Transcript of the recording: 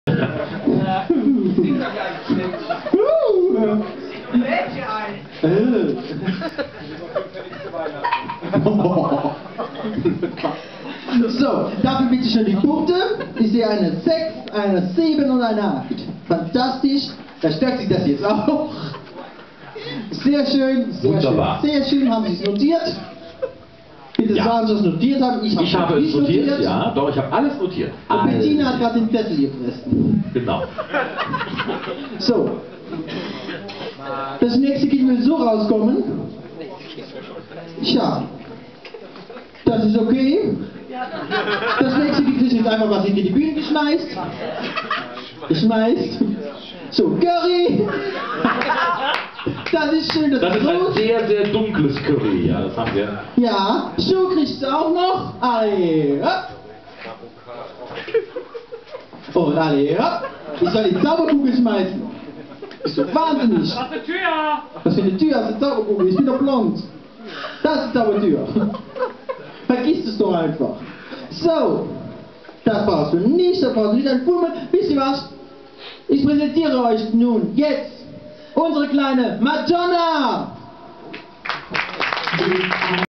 So, dafür bitte schön die Punkte. Ich sehe eine 6, eine 7 und eine 8. Fantastisch. Da stärkt sich das jetzt auch. Sehr schön, sehr Wunderbar. schön. Sehr schön, haben Sie es notiert? Bitte sagen Sie, was Sie es notiert haben. Ich habe es notiert, ja. Doch, ich habe alles notiert. Und Bettina hat gerade den Zettel gefressen. Genau. So. Das nächste Kind will so rauskommen. Tja. Das ist okay. Das nächste Kind ist jetzt einfach was hinter die Bühne geschmeißt. So, Curry. Das ist schön, Das ist ein gut. sehr, sehr dunkles Curry, ja, das haben wir. Ja, Schuh kriegst du auch noch. Alle, hopp. Und alle, hopp. Ich soll die Zauberkugel schmeißen. Bist du wahnsinnig? Was für Tür? Was für eine Tür hast du Zauberkugel? Ich bin doch blond. Das ist die Zaubertür. Vergiss es doch einfach. So. Das brauchst du nicht, das brauchst du nicht ein Fummel. Wisst ihr was? Ich präsentiere euch nun jetzt unsere kleine Madonna!